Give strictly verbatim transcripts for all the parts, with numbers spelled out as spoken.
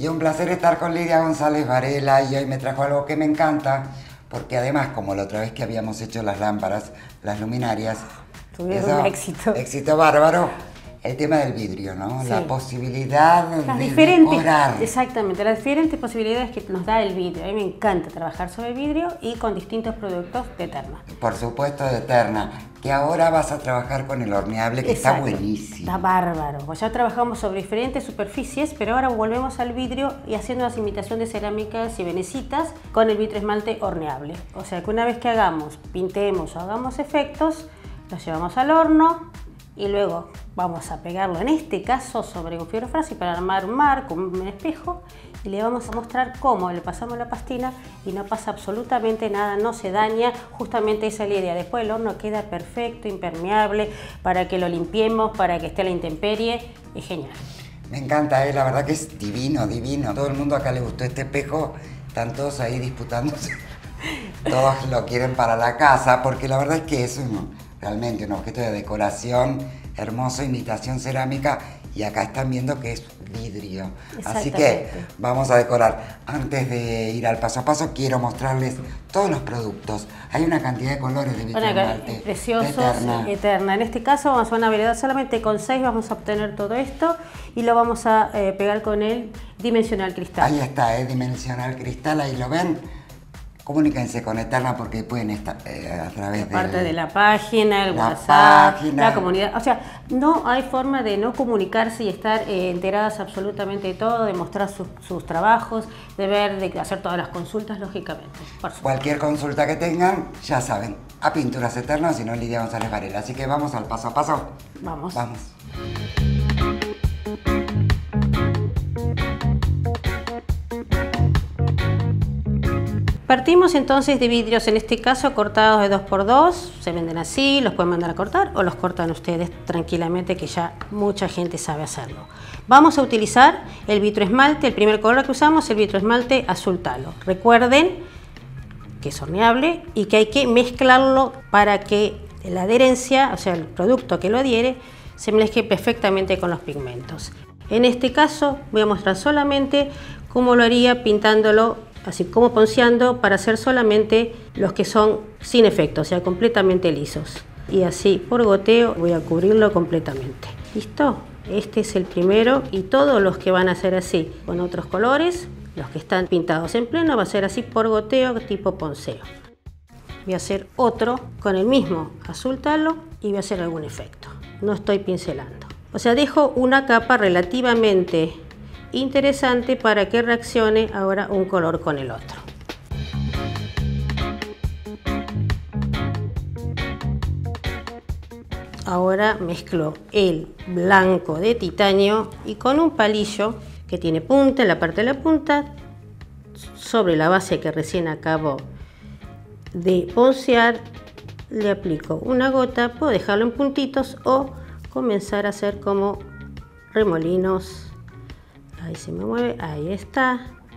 Y un placer estar con Lidia González Varela, y hoy me trajo algo que me encanta, porque además, como la otra vez que habíamos hecho las lámparas, las luminarias, tuvieron un éxito. Éxito bárbaro. El tema del vidrio, ¿no? Sí. La posibilidad las de diferentes, decorar. Exactamente, las diferentes posibilidades que nos da el vidrio. A mí me encanta trabajar sobre vidrio y con distintos productos de Eterna. Por supuesto, de Eterna. Que ahora vas a trabajar con el horneable, que Exacto. está buenísimo. Está bárbaro. Pues ya trabajamos sobre diferentes superficies, pero ahora volvemos al vidrio y haciendo las imitaciones de cerámicas y venecitas con el vitro esmalte horneable. O sea que una vez que hagamos, pintemos o hagamos efectos, los llevamos al horno y luego vamos a pegarlo, en este caso, sobre un fibro frágil para armar un marco, un espejo, y le vamos a mostrar cómo le pasamos la pastina y no pasa absolutamente nada, no se daña. Justamente esa es la idea. Después el horno queda perfecto, impermeable, para que lo limpiemos, para que esté a la intemperie. Es genial. Me encanta, ¿eh? La verdad que es divino, divino. Todo el mundo acá le gustó este espejo, están todos ahí disputándose. Todos lo quieren para la casa, porque la verdad es que es un, realmente un objeto de decoración hermoso, imitación cerámica, y acá están viendo que es vidrio. Así que vamos a decorar. Antes de ir al paso a paso, quiero mostrarles todos los productos. Hay una cantidad de colores de vitro esmalte preciosos, Eterna. Eterna. En este caso vamos a una variedad solamente con seis, vamos a obtener todo esto y lo vamos a eh, pegar con el Dimensional Cristal. Ahí está, eh, Dimensional Cristal, ahí lo ven. Comuníquense con Eterna porque pueden estar eh, a través de... Parte de la página, el la WhatsApp, página. La comunidad. O sea, no hay forma de no comunicarse y estar eh, enteradas absolutamente de todo, de mostrar sus, sus trabajos, de ver, de hacer todas las consultas, lógicamente. Por Cualquier consulta que tengan, ya saben, a Pinturas Eternas, si no, Lidia González Varela. Así que vamos al paso a paso. Vamos. Vamos. Partimos entonces de vidrios, en este caso cortados de dos por dos, se venden así, los pueden mandar a cortar o los cortan ustedes tranquilamente, que ya mucha gente sabe hacerlo. Vamos a utilizar el vitro esmalte, el primer color que usamos, el vitro esmalte azul talo. Recuerden que es horneable y que hay que mezclarlo para que la adherencia, o sea el producto que lo adhiere, se mezcle perfectamente con los pigmentos. En este caso voy a mostrar solamente cómo lo haría pintándolo, así como ponceando, para hacer solamente los que son sin efecto, o sea, completamente lisos. Y así, por goteo, voy a cubrirlo completamente. ¿Listo? Este es el primero, y todos los que van a ser así, con otros colores, los que están pintados en pleno, va a ser así por goteo, tipo ponceo. Voy a hacer otro con el mismo azul talo y voy a hacer algún efecto. No estoy pincelando. O sea, dejo una capa relativamente interesante para que reaccione ahora un color con el otro. Ahora mezclo el blanco de titanio y con un palillo que tiene punta, en la parte de la punta, sobre la base que recién acabo de poncear, le aplico una gota. Puedo dejarlo en puntitos o comenzar a hacer como remolinos. Ahí se me mueve, ahí está.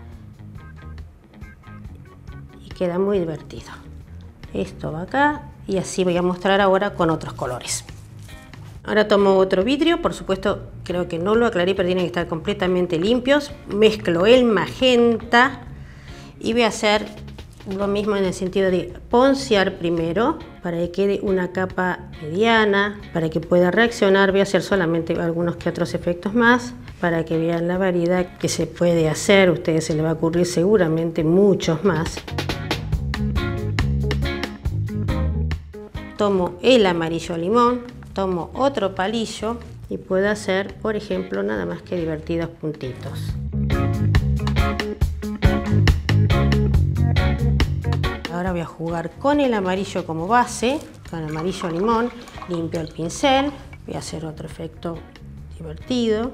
Y queda muy divertido. Esto va acá y así voy a mostrar ahora con otros colores. Ahora tomo otro vidrio, por supuesto creo que no lo aclaré, pero tienen que estar completamente limpios. Mezclo el magenta y voy a hacer lo mismo en el sentido de poncear primero para que quede una capa mediana, para que pueda reaccionar. Voy a hacer solamente algunos que otros efectos más para que vean la variedad que se puede hacer. A ustedes se les va a ocurrir seguramente muchos más. Tomo el amarillo limón, tomo otro palillo y puedo hacer, por ejemplo, nada más que divertidos puntitos. Ahora voy a jugar con el amarillo como base, con el amarillo limón, limpio el pincel, voy a hacer otro efecto divertido.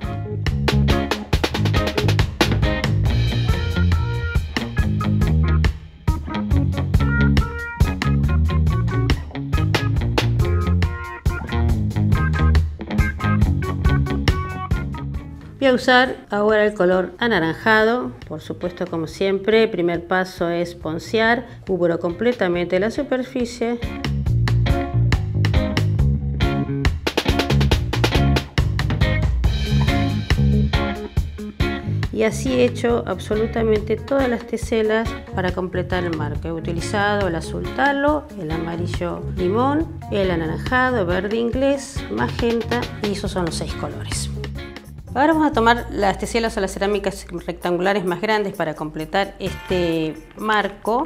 Voy a usar ahora el color anaranjado, por supuesto, como siempre. El primer paso es poncear, cubro completamente la superficie. Y Y así he hecho absolutamente todas las teselas para completar el marco. He utilizado el azul talo, el amarillo limón, el anaranjado, verde inglés, magenta y esos son los seis colores. Ahora vamos a tomar las teselas o las cerámicas rectangulares más grandes para completar este marco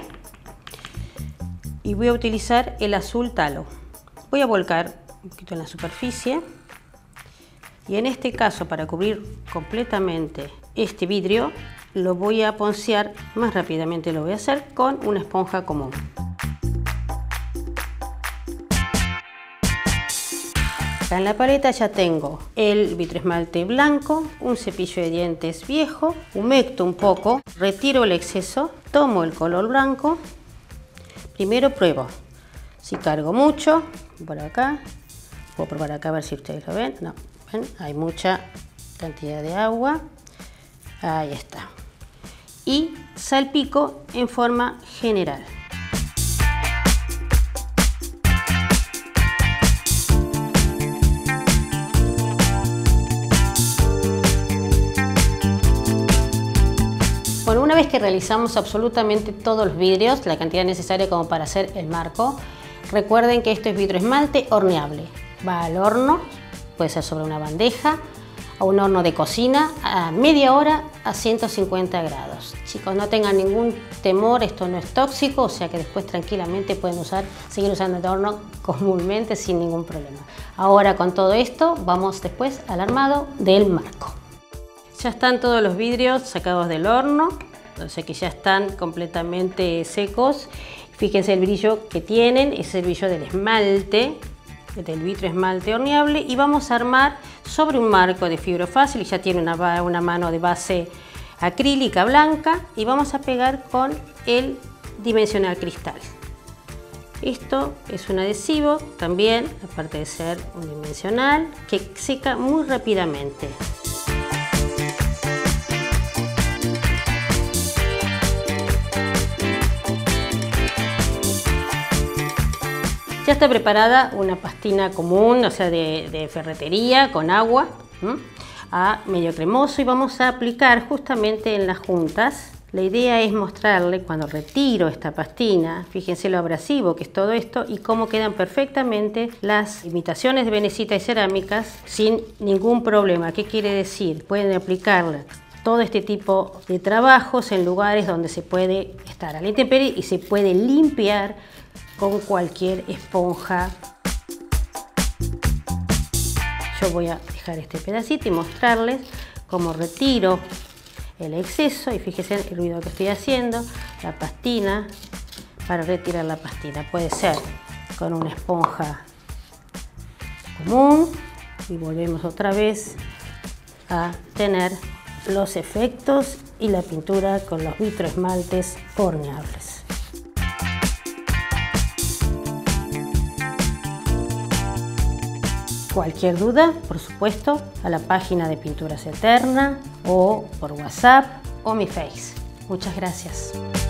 y voy a utilizar el azul talo. Voy a volcar un poquito en la superficie y en este caso, para cubrir completamente este vidrio, lo voy a poncear más rápidamente. Lo voy a hacer con una esponja común. Acá en la paleta ya tengo el vitroesmalte blanco, un cepillo de dientes viejo, humecto un poco, retiro el exceso, tomo el color blanco, primero pruebo. Si cargo mucho, por acá, puedo probar acá a ver si ustedes lo ven, no, ven, hay mucha cantidad de agua, ahí está. Y salpico en forma general. Bueno, una vez que realizamos absolutamente todos los vidrios, la cantidad necesaria como para hacer el marco, recuerden que esto es vitroesmalte horneable. Va al horno, puede ser sobre una bandeja o un horno de cocina a media hora a ciento cincuenta grados. Chicos, no tengan ningún temor, esto no es tóxico, o sea que después tranquilamente pueden usar, seguir usando el horno comúnmente sin ningún problema. Ahora con todo esto vamos después al armado del marco. Ya están todos los vidrios sacados del horno, o sea que ya están completamente secos. Fíjense el brillo que tienen, es el brillo del esmalte, del vitroesmalte horneable, y vamos a armar sobre un marco de fibra fácil y ya tiene una, una mano de base acrílica blanca y vamos a pegar con el dimensional cristal. Esto es un adhesivo también, aparte de ser un dimensional, que seca muy rápidamente. Ya está preparada una pastina común, o sea, de, de ferretería con agua, ¿m? a medio cremoso, y vamos a aplicar justamente en las juntas. La idea es mostrarle cuando retiro esta pastina, fíjense lo abrasivo que es todo esto y cómo quedan perfectamente las imitaciones de venecita y cerámicas sin ningún problema. ¿Qué quiere decir? Pueden aplicarla todo este tipo de trabajos en lugares donde se puede estar a la intemperie y se puede limpiar con cualquier esponja. Yo voy a dejar este pedacito y mostrarles cómo retiro el exceso y fíjense el ruido que estoy haciendo, la pastina, para retirar la pastina. Puede ser con una esponja común y volvemos otra vez a tener los efectos y la pintura con los vitroesmaltes horneables. Cualquier duda, por supuesto, a la página de Pinturas Eterna o por WhatsApp o mi Face. Muchas gracias.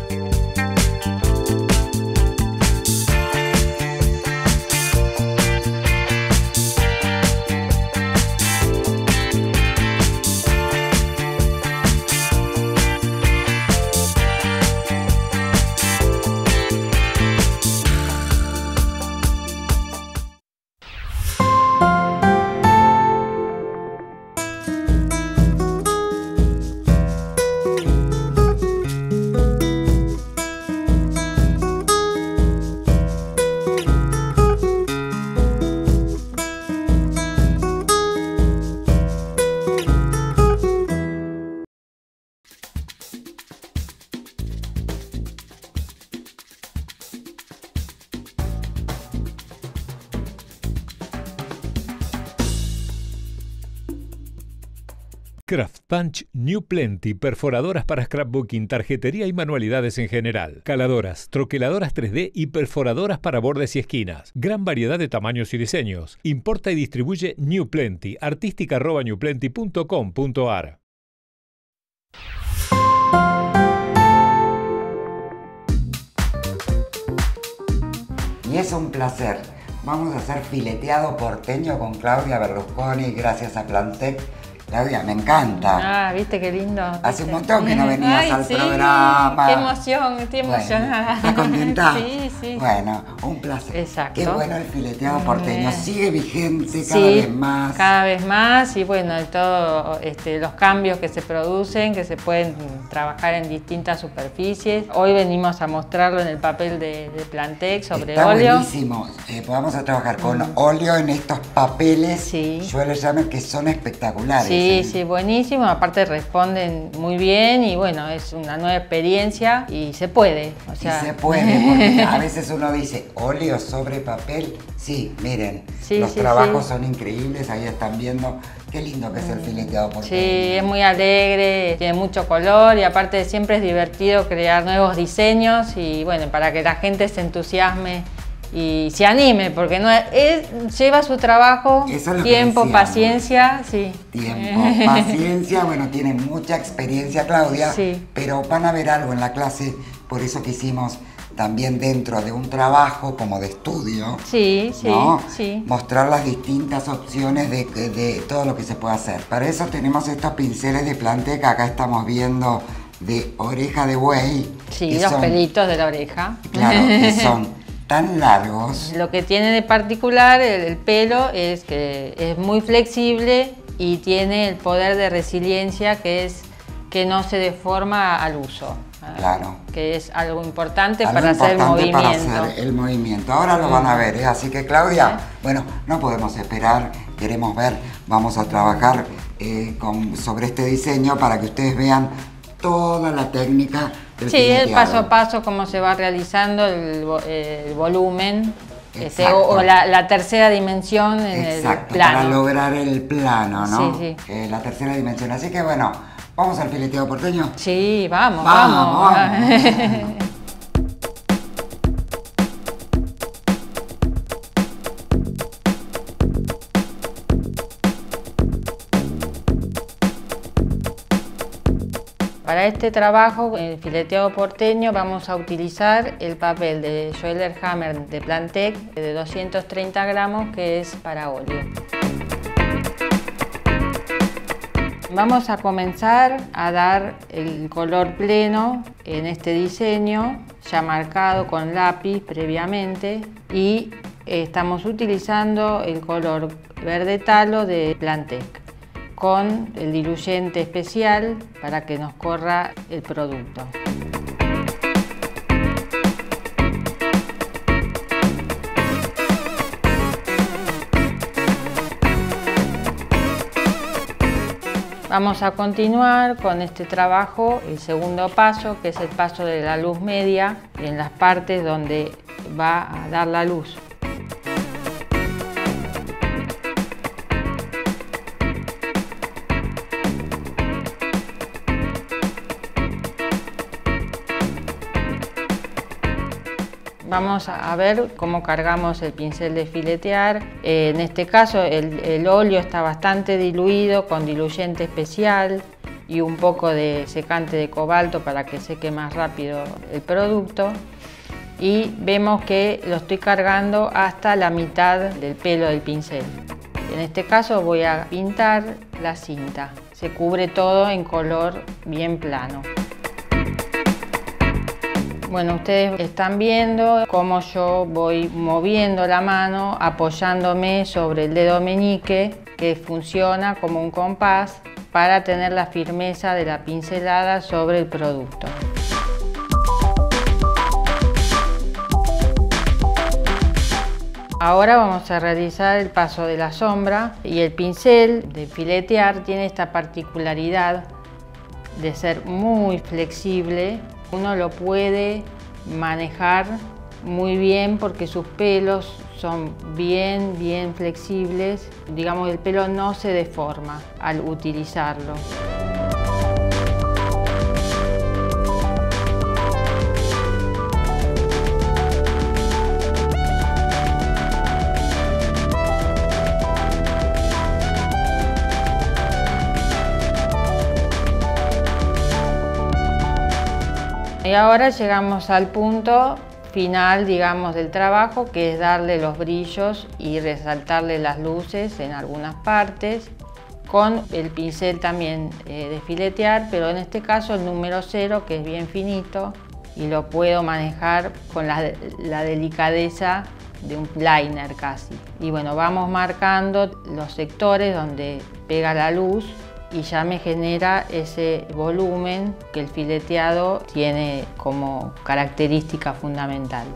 Craft Punch New Plenty, perforadoras para scrapbooking, tarjetería y manualidades en general, caladoras, troqueladoras tres D y perforadoras para bordes y esquinas. Gran variedad de tamaños y diseños. Importa y distribuye New Plenty, artística arroba new plenty punto com punto ar. Y es un placer. Vamos a hacer fileteado porteño con Claudia Berlusconi, gracias a Plantec. Claudia, me encanta. Ah, viste qué lindo. Hace ¿viste? un montón que no venías Ay, al sí, programa. Qué emoción, estoy Bueno, emocionada. ¿estás contenta? Sí, sí. Bueno, un placer. Exacto. Qué bueno el fileteado porteño. Bien. Sigue vigente cada Sí, vez más. cada vez más y bueno, todos este, los cambios que se producen, que se pueden trabajar en distintas superficies. Hoy venimos a mostrarlo en el papel de, de Plantex sobre Está óleo. buenísimo. Eh, vamos a trabajar con óleo en estos papeles. Sí. Yo les llamo que son espectaculares. Sí, ¿eh? sí, buenísimo. Aparte responden muy bien y bueno, es una nueva experiencia y se puede. O sea... Y se puede, porque a veces uno dice óleo sobre papel. Sí, miren, Sí, los sí, trabajos sí. son increíbles. Ahí están viendo qué lindo que es el fileteado porteño. Sí, es muy alegre, tiene mucho color y aparte siempre es divertido crear nuevos diseños y bueno, para que la gente se entusiasme y se anime, porque no es, es- lleva su trabajo, Eso es lo que tiempo, decíamos. paciencia, sí. Tiempo, paciencia, bueno, tienen mucha experiencia, Claudia, Sí. pero van a ver algo en la clase, por eso quisimos también dentro de un trabajo como de estudio, Sí, sí, ¿no? sí. Mostrar las distintas opciones de, de todo lo que se puede hacer. Para eso tenemos estos pinceles de Plantex que acá estamos viendo de oreja de buey. Sí, que los son- pelitos de la oreja. Claro, que son tan largos. Lo que tiene de particular el, el pelo es que es muy flexible y tiene el poder de resiliencia que es que no se deforma al uso. Claro. Que es algo importante Algo para hacer importante para movimiento. hacer el movimiento. Ahora lo van a ver, ¿eh? Así que Claudia, bueno, no podemos esperar, queremos ver, vamos a trabajar eh, con, sobre este diseño para que ustedes vean toda la técnica del Sí, el fileteado. paso a paso, cómo se va realizando el, vo- el volumen, este, Exacto. o, o la, la tercera dimensión en Exacto, el plano. para lograr el plano, ¿no? Sí, Eh, la tercera dimensión. Así que bueno, vamos al fileteado porteño. Sí, vamos, Vamos, vamos. vamos. Para este trabajo, el fileteado porteño, vamos a utilizar el papel de Joeller Hammer de Plantex de doscientos treinta gramos, que es para óleo. Vamos a comenzar a dar el color pleno en este diseño, ya marcado con lápiz previamente, y estamos utilizando el color verde talo de Plantex, con el diluyente especial para que nos corra el producto. Vamos a continuar con este trabajo, el segundo paso, que es el paso de la luz media, en las partes donde va a dar la luz. Vamos a ver cómo cargamos el pincel de filetear. Eh, en este caso el, el óleo está bastante diluido con diluyente especial y un poco de secante de cobalto para que seque más rápido el producto. Y vemos que lo estoy cargando hasta la mitad del pelo del pincel. En este caso voy a pintar la cinta. Se cubre todo en color bien plano. Bueno, ustedes están viendo cómo yo voy moviendo la mano, apoyándome sobre el dedo meñique, que funciona como un compás para tener la firmeza de la pincelada sobre el producto. Ahora vamos a realizar el paso de la sombra y el pincel de filetear tiene esta particularidad de ser muy flexible. Uno lo puede manejar muy bien porque sus pelos son bien, bien flexibles. Digamos, el pelo no se deforma al utilizarlo. Y ahora llegamos al punto final, digamos, del trabajo, que es darle los brillos y resaltarle las luces en algunas partes. con el pincel también eh, de filetear, pero en este caso el número cero, que es bien finito y lo puedo manejar con la, la delicadeza de un liner casi. Y bueno, vamos marcando los sectores donde pega la luz y ya me genera ese volumen que el fileteado tiene como característica fundamental.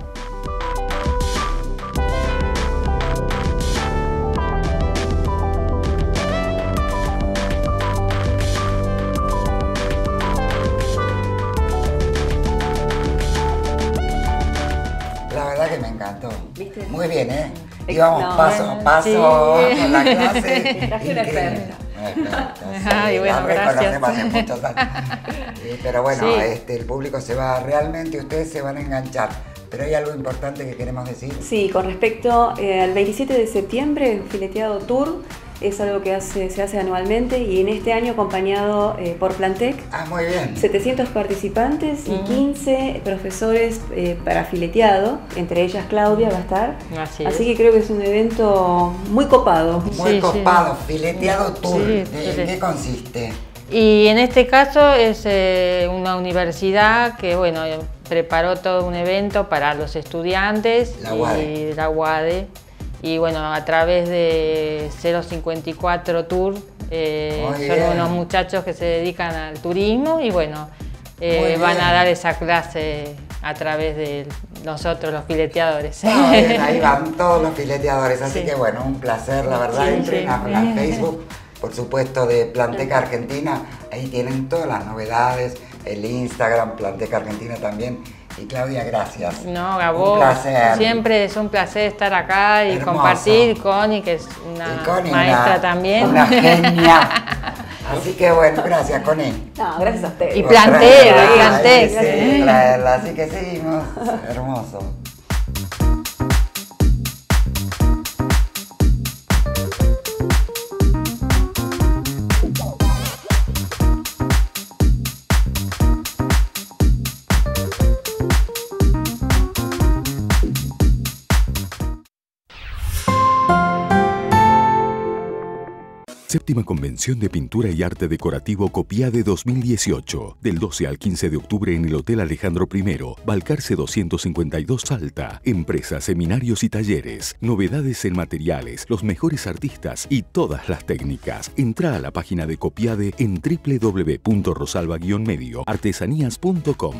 La verdad que me encantó. ¿Viste? Muy bien, ¿eh? Íbamos No, paso a paso sí. con la clase. Traje una experta. Una experta, sí. Ay, bueno, La reconocemos gracias. hace muchos años. Sí, pero bueno, Sí. este, el público se va, realmente ustedes se van a enganchar. Pero hay algo importante que queremos decir. Sí, con respecto eh, al veintisiete de septiembre, el Fileteado Tour es algo que hace, se hace anualmente y en este año acompañado eh, por Plantec. Ah, muy bien. setecientos participantes y Ujú. quince profesores eh, para fileteado, entre ellas Claudia va a estar. Así Así es. que creo que es un evento muy copado. Muy Sí, copado, sí. fileteado tour. Sí, ¿De- sí. ¿En qué consiste? Y en este caso es eh, una universidad que bueno, eh, preparó todo un evento para los estudiantes La UADE. y la UADE. Y bueno, a través de cero cincuenta y cuatro Tour, eh, Muy son bien. unos muchachos que se dedican al turismo y bueno, eh, Muy van bien. a dar esa clase a través de nosotros los fileteadores. Ah, bien, ahí van todos los fileteadores, así Sí. que bueno, un placer, la verdad. Sí, Entren sí. a, a Facebook, por supuesto, de Planteca Argentina, ahí tienen todas las novedades, el Instagram, Planteca Argentina también. Y Claudia, gracias. No, a Un vos. placer. Siempre es un placer estar acá y Hermoso. compartir. Connie, que es una Y Connie, maestra una- también. Una genia. Así que bueno, gracias, Connie. No, gracias a ustedes. Y Por Plantec, traerla, y Plantec. sí, sí, traerla, así que seguimos. Hermoso. Séptima Convención de Pintura y Arte Decorativo Copiade dos mil dieciocho, del doce al quince de octubre en el Hotel Alejandro primero, Balcarce doscientos cincuenta y dos Salta. Empresas, seminarios y talleres, novedades en materiales, los mejores artistas y todas las técnicas. Entra a la página de Copiade en doble u doble u doble u punto rosalba guion medio artesanías punto com.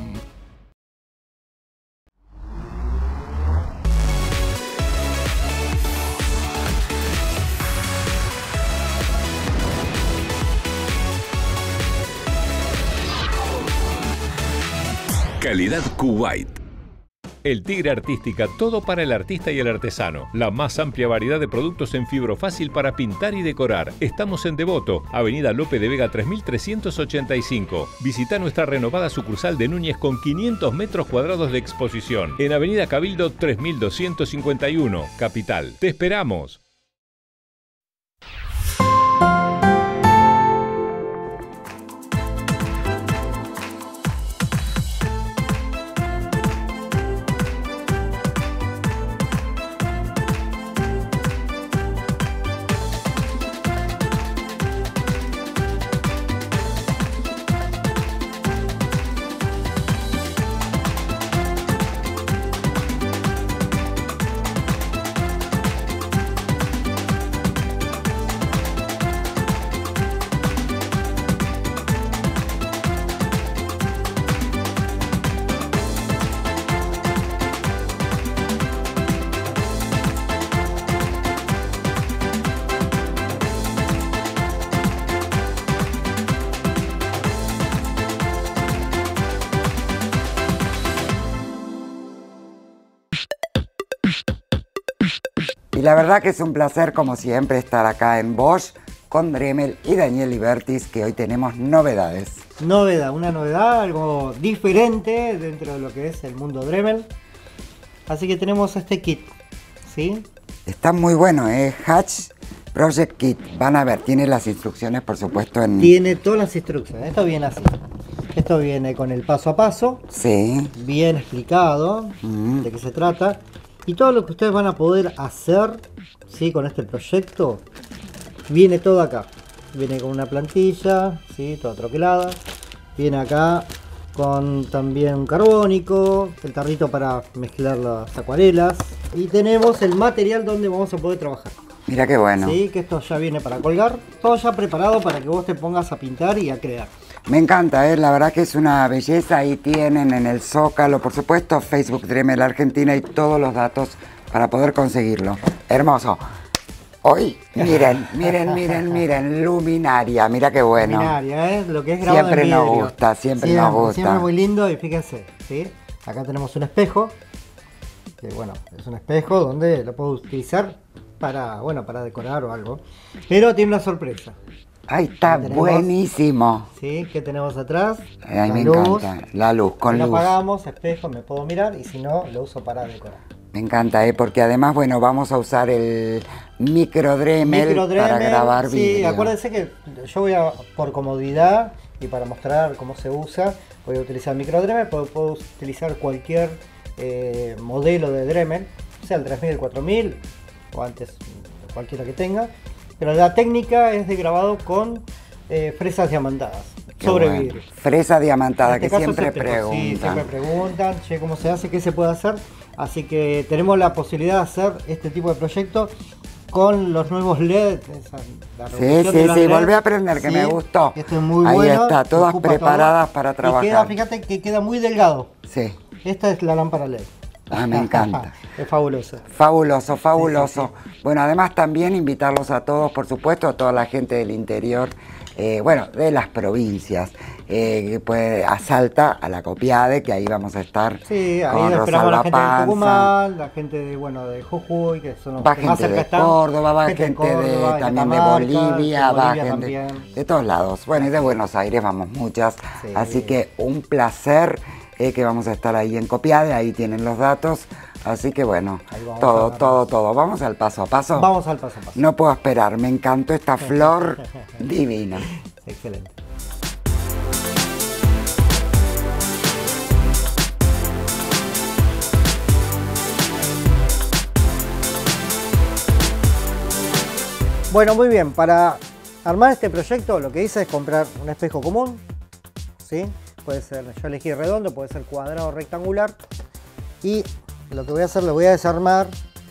Calidad Kuwait. El Tigre Artística, todo para el artista y el artesano. La más amplia variedad de productos en fibrofácil para pintar y decorar. Estamos en Devoto, Avenida Lope de Vega tres mil trescientos ochenta y cinco. Visita nuestra renovada sucursal de Núñez con quinientos metros cuadrados de exposición. En Avenida Cabildo tres mil doscientos cincuenta y uno, Capital. ¡Te esperamos! Y la verdad que es un placer, como siempre, estar acá en Bosch con Dremel y Daniel Libertis, que hoy tenemos novedades. Novedad, una novedad, algo diferente dentro de lo que es el mundo Dremel. Así que tenemos este kit, ¿sí? Está muy bueno, ¿eh? Hatch Project Kit. Van a ver, tiene las instrucciones, por supuesto, en... Tiene todas las instrucciones, esto viene así. Esto viene con el paso a paso, Sí. bien explicado Mm. de qué se trata. Y todo lo que ustedes van a poder hacer, ¿sí? Con este proyecto, viene todo acá. viene con una plantilla, ¿sí? Toda troquelada. Viene acá con también carbónico, el tarrito para mezclar las acuarelas. Y tenemos el material donde vamos a poder trabajar. Mira qué bueno. Sí, que esto ya viene para colgar, todo ya preparado para que vos te pongas a pintar y a crear. Me encanta, ¿eh? La verdad que es una belleza. Ahí tienen en el Zócalo, por supuesto, Facebook Dremel Argentina y todos los datos para poder conseguirlo. Hermoso. Hoy, miren, miren, miren, miren, luminaria, mira qué bueno. Luminaria, ¿eh? Lo que es grabado Siempre en nos vidrio. gusta, siempre, siempre nos gusta. Siempre muy lindo y fíjense, ¿sí? Acá tenemos un espejo, que bueno, es un espejo donde lo puedo utilizar para, bueno, para decorar o algo. Pero tiene una sorpresa. Ay, está tenemos, buenísimo. ¿Sí? ¿Qué tenemos atrás? Ay, la me luz. encanta, la luz, con si luz. lo apagamos, espejo, me puedo mirar y si no, lo uso para decorar. Me encanta, ¿eh? Porque además, bueno, vamos a usar el micro Dremel, Micro Dremel, para grabar sí, vídeo. acuérdense que yo voy a, por comodidad y para mostrar cómo se usa, voy a utilizar micro Dremel, puedo, puedo utilizar cualquier eh, modelo de Dremel, sea el tres mil, el cuatro mil o antes cualquiera que tenga, pero la técnica es de grabado con eh, fresas diamantadas. Qué Sobre bueno. vidrio. Fresa diamantada, En este que caso siempre es espejo. preguntan. Sí, siempre preguntan, che, ¿cómo se hace? ¿Qué se puede hacer? Así que tenemos la posibilidad de hacer este tipo de proyecto con los nuevos L E D. Esa, la Sí, revolución sí, de los sí, L E D. volví a aprender, que Sí, me gustó. Esto es muy Ahí bueno. está, todas ocupa preparadas todo. para Y trabajar. queda, fíjate que queda muy delgado. Sí. Esta es la lámpara L E D. Ah, me encanta. Es fabuloso. Fabuloso, fabuloso. Sí, sí, Bueno, además también invitarlos a todos, por supuesto, a toda la gente del interior, eh, bueno, de las provincias, eh, pues a Salta, a la Copiade, que ahí vamos a estar Sí, ahí con esperamos a la Rosalba gente de Panza. Tucumán, la gente de, bueno, de Jujuy, que son los Va que más gente cerca de están. Córdoba, va gente, Córdoba, de, también de Catamarca, Bolivia, de va Bolivia gente también. de todos lados. Bueno, y de Buenos Aires vamos muchas. Sí. Así que un placer eh, que vamos a estar ahí en Copiade, ahí tienen los datos. Así que bueno, Ahí vamos a todo, agarrar. todo, todo. Vamos al paso a paso. Vamos al paso a paso. No puedo esperar, me encantó esta flor divina. Excelente. Bueno, muy bien, para armar este proyecto lo que hice es comprar un espejo común, ¿sí? Puede ser, yo elegí redondo, puede ser cuadrado o rectangular. Y lo que voy a hacer, lo voy a desarmar.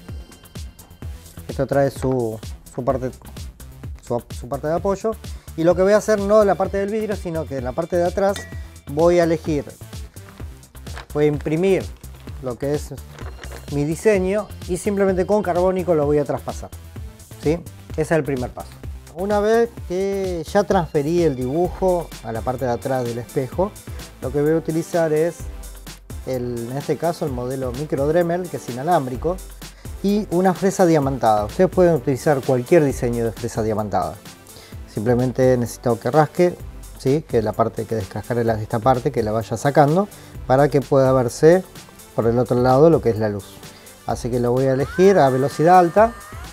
Esto trae su, su, parte, su, su parte de apoyo. Y lo que voy a hacer no en la parte del vidrio, sino que en la parte de atrás voy a elegir, voy a imprimir lo que es mi diseño y simplemente con carbónico lo voy a traspasar, ¿sí? Ese es el primer paso. Una vez que ya transferí el dibujo a la parte de atrás del espejo, lo que voy a utilizar es, el, en este caso, el modelo micro Dremel, que es inalámbrico, y una fresa diamantada. Ustedes pueden utilizar cualquier diseño de fresa diamantada. Simplemente necesito que rasque, ¿sí? Que la parte que descascar es esta parte, que la vaya sacando, para que pueda verse por el otro lado lo que es la luz. Así que lo voy a elegir a velocidad alta.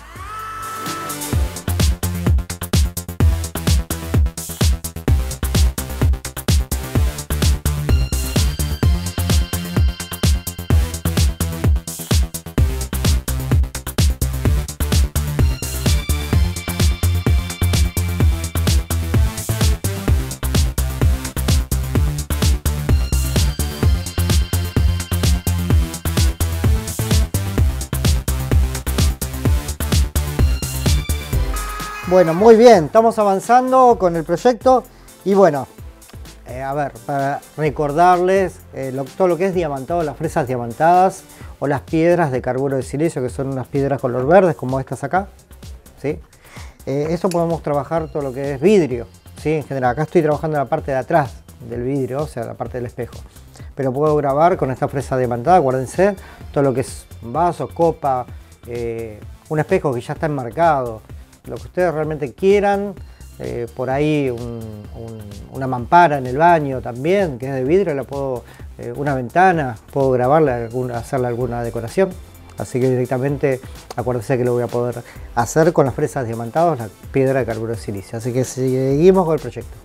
Bueno, muy bien, estamos avanzando con el proyecto y bueno, eh, a ver, para recordarles eh, lo, todo lo que es diamantado, las fresas diamantadas o las piedras de carburo de silicio, que son unas piedras color verdes como estas acá, ¿sí? Eh, eso podemos trabajar todo lo que es vidrio, ¿sí? En general, acá estoy trabajando en la parte de atrás del vidrio, o sea, la parte del espejo. Pero puedo grabar con esta fresa diamantada, acuérdense, todo lo que es vaso, copa, eh, un espejo que ya está enmarcado, lo que ustedes realmente quieran, eh, por ahí un, un, una mampara en el baño también, que es de vidrio, la puedo, eh, una ventana, puedo grabarle, alguna, hacerle alguna decoración. Así que directamente acuérdense que lo voy a poder hacer con las fresas diamantadas, la piedra de carburo de silicio. Así que seguimos con el proyecto.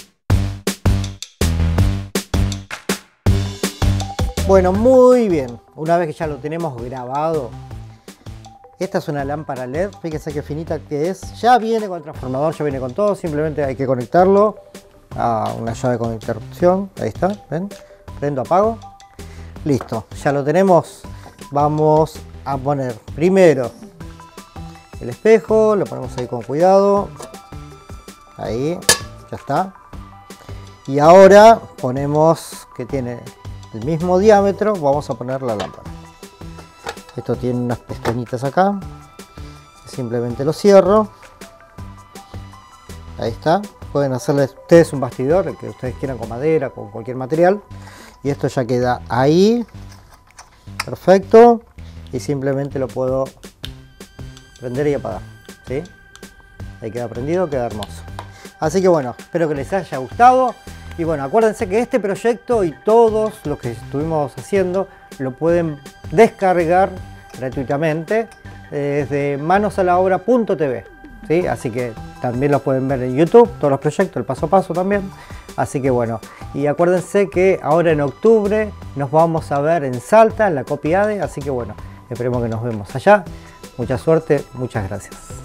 Bueno, muy bien. una vez que ya lo tenemos grabado, esta es una lámpara L E D, fíjense qué finita que es. Ya viene con el transformador, ya viene con todo, simplemente hay que conectarlo a una llave con interrupción. Ahí está, ven, prendo, apago. Listo, ya lo tenemos. Vamos a poner primero el espejo, lo ponemos ahí con cuidado. Ahí, ya está. Y ahora ponemos, que tiene el mismo diámetro, vamos a poner la lámpara. Esto tiene unas pestañitas acá, simplemente lo cierro. Ahí está. Pueden hacerle ustedes un bastidor, el que ustedes quieran, con madera, con cualquier material. Y esto ya queda ahí. Perfecto. Y simplemente lo puedo prender y apagar. ¿Sí? Ahí queda prendido, queda hermoso. Así que bueno, espero que les haya gustado. Y bueno, acuérdense que este proyecto y todos los que estuvimos haciendo lo pueden descargar gratuitamente desde manosalaobra punto t v, ¿sí? Así que también los pueden ver en YouTube, todos los proyectos, el paso a paso también. Así que bueno, y acuérdense que ahora en octubre nos vamos a ver en Salta, en la Copiade. Así que bueno, esperemos que nos vemos allá. Mucha suerte, muchas gracias.